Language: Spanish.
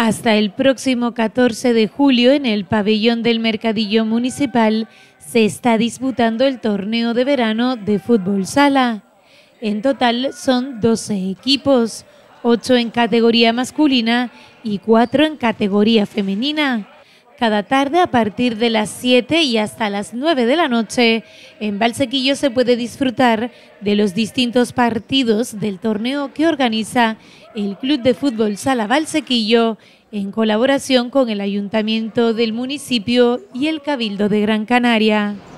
Hasta el próximo 14 de julio, en el pabellón del Mercadillo Municipal, se está disputando el torneo de verano de fútbol sala. En total son 12 equipos, 8 en categoría masculina y 4 en categoría femenina. Cada tarde, a partir de las 7 y hasta las 9 de la noche, en Valsequillo se puede disfrutar de los distintos partidos del torneo que organiza el Club de Fútbol Sala Valsequillo, en colaboración con el Ayuntamiento del municipio y el Cabildo de Gran Canaria.